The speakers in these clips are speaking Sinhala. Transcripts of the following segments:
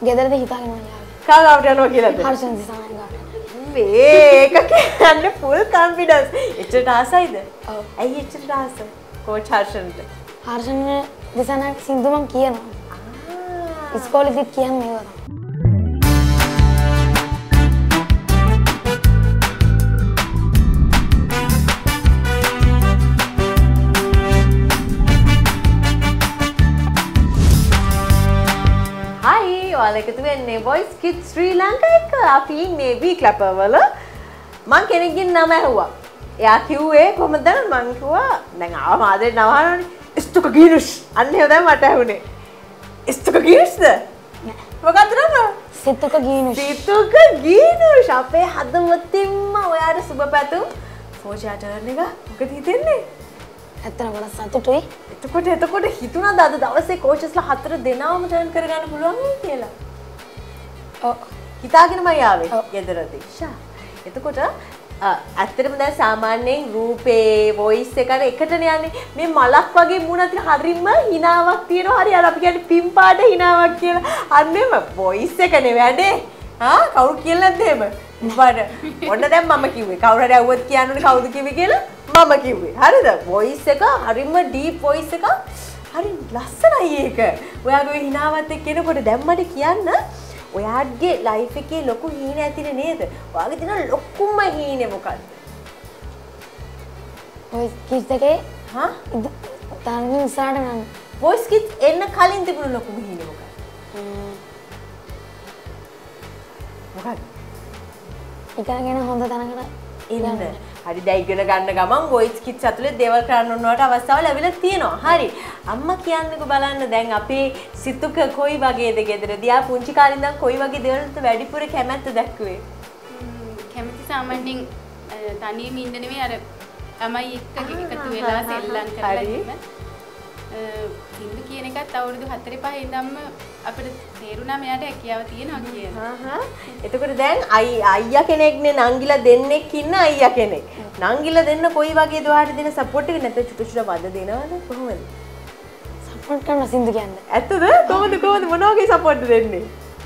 ගෙදරද හිතාගෙන ආවේ. කාගාවට යනවා කියලාද? හර්ෂන් දිසානායක ගාවට. මේක කියන්නේ full confidence. එච්චරට ආසයිද? ඔව්. ඇයි එච්චරට ආස? කෝච් හර්ෂන්ට. හර්ෂන් දිසානායක සින්දු මං කියනවා. ඉස්කෝලේදීත් කියන්නේ ඒවා තමයි. ඔයාලා එකතු වෙන්නේ Voice Kids ශ්‍රී ලංකා එක. අපි ඉන්නේ V Clapper වල. මං කෙනෙක්ගෙන් නම ඇහුවා. එයා කිව්වේ කොහොමද මං කිව්වා දැන් ආවම ආදරේ නම අහනවනේ. ඉස්තුක ගීනුෂ්. අන්න ඒක තමයි මට ඇහුනේ. ඉස්තුක ගීනුෂ්ද? මොකක්ද නම? සිතුක ගීනුෂ්. සිතුක ගීනුෂ්. අපේ හදවතින්ම ඔයාට සුබ පැතුම්. ෆෝජා ටර්න් එක මොකද හිතෙන්නේ? ඇත්තටම ගොඩක් සතුටුයි. එතකොට හිතුණාද අද දවසේ කෝචස්ලා 4 දෙනාම ටර්න් කරගන්න පුළුවන් වෙයි කියලා? ඔව්. හිතාගෙනමයි ආවේ ගෙදරදී. ෂා. එතකොට ඇත්තටම දැන් සාමාන්‍යයෙන් රූපේ වොයිස් එක අර එකටනේ යන්නේ. මේ මලක් වගේ මුණ අතර හරිම හිනාවක් තියෙනවා. හරි අර අපි කියන්නේ පින් පාට හිනාවක් කියලා. අන්නේම වොයිස් එකනේ වැඩේ. කවුරු කියලා නැද්ද එහෙම? බඩ. ඔන්න දැන් මම කිව්වේ. කවුරු හරි આવුවොත් කියන්නනේ කවුද කිව්වේ කියලා. මම කිව්වේ. හරිද? වොයිස් එක හරිම ඩීප් වොයිස් එක. හරි ලස්සනයි ඒක. ඔයාගේ හිනාවත් එක්ක එනකොට දැන් මට කියන්න ඔයාගේ ලයිෆ් එකේ ලොකු හීන ඇතිනේ නේද? ඔයාගේ තියෙන ලොකුම හීනේ මොකද්ද? Voice Kids එකේ තාන්නේ ඉස්සරහට යන්න. Voice Kids එන්න කලින් තිබුණු ලොකුම හීනේ මොකක්ද? මොකක්ද? ඉගෙනගෙන හොඳ තැනකට එන්න. හරි දැන් ඉගෙන ගන්න ගමන් Voice Kids ඇතුලේ දේවල් කරන්න ඕනවට අවස්ථාව ලැබිලා තියෙනවා. හරි. අම්මා කියන්නකෝ බලන්න දැන් අපේ සිතුක කොයි වගේද ගෙදරදී ආ පුංචි කාලේ ඉඳන් කොයි වගේ දේවල්ට වැඩිපුර කැමැත්ත දැක්කුවේ? කැමති සාමාන්‍යයෙන් තනියම ඉන්න නෙමෙයි අර ළමයි එක්ක එකතු වෙලා සෙල්ලම් කරලා ඉන්න. සින්දු කියන එකත් අවුරුදු 4-5 ඉඳන්ම අපිට තේරුණා මෙයාට හැකියාව තියෙනවා කියලා. එතකොට දැන් අයියා කෙනෙක්නේ නංගිලා දෙන්නෙක් ඉන්න අයියා කෙනෙක්. නංගිලා දෙන්න කොයි වගේද ඔයාලට දෙන සපෝට් එක නැත්නම් චුටු චුටු වද දෙනවද කොහොමද? සපෝට් කරන සින්දු කියන්නේ. ඇත්තද? කොහොමද මොන වගේ සපෝට් දෙන්නේ?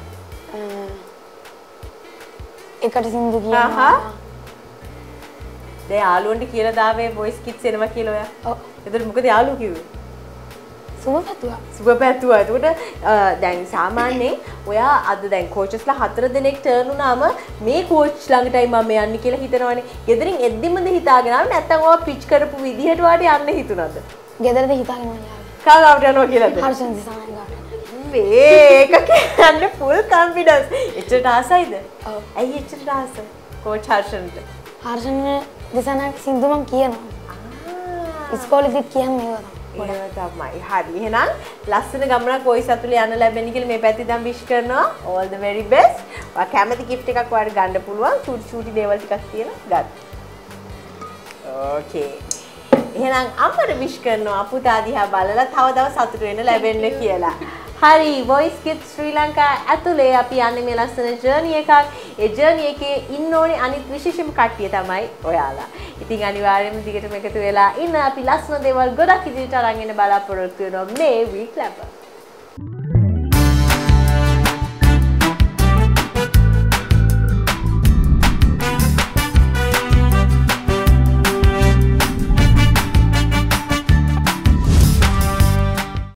එකට සින්දු කියනවා. දැන් යාළුවන්ට කියලා දාවේ Voice Kids එනවා කියලා ඔයා. ඔව්. එතකොට මොකද යාළුවෝ කිව්වේ? සුබ පැතුවා. එතකොට දැන් සාමාන්‍යයෙන් ඔයා අද දැන් කෝචස්ලා 4 දෙනෙක් ටර්න් වුණාම මේ කෝච් ළඟටයි මම යන්නේ කියලා හිතනවනේ. ගෙදරින් එද්දිමද හිතාගෙන ආව නැත්නම් ඔයා පිච් කරපු විදිහට වාට යන්න හිතුණාද? ගෙදරද හිතාගෙන ආවේ. කාගාවට යනවා කියලාද? හර්ෂන් දිසානායක ගාවට. මේක කියන්නේ full confidence. එච්චරට ආසයිද? ඔව්. ඇයි එච්චරට ආස? කෝච් හර්ෂන්ට. හර්ෂන් දිසානායක සින්දු මං කියනවා. ඉස්කෝලේදීත් කියන්නේ ඒවා තමයි. ඒක තමයි. හරි. එහෙනම් ලස්සන ගමනක් වොයිස් ඇතුලේ යන්න ලැබෙන්න කියලා මේ පැත්තේ දැන් විශ් කරනවා. all the very best. ඔයා කැමති gift එකක් ඔයාලට ගන්න පුළුවන්. චූටි දේවල් ටිකක් තියෙන ගන්න. okay. එහෙනම් අම්මට විශ් කරනවා පුතා දිහා බලලා තව තව සතුටු වෙන්න ලැබෙන්න කියලා. හරි Voice Kids ශ්‍රී ලංකා ඇතුලේ අපි යන්නේ මේ ලස්සන ජර්නි එකක්. ඒ ජර්නි එකේ ඉන්න ඕනේ අනිත් විශේෂම කට්ටිය තමයි ඔයාලා. ඉතින් අනිවාර්යයෙන්ම දිගටම එකතු වෙලා ඉන්න අපි ලස්සන දේවල් ගොඩක් ඉදිරියට අරන් එන්න බලාපොරොත්තු වෙනවා මේ V Clapper.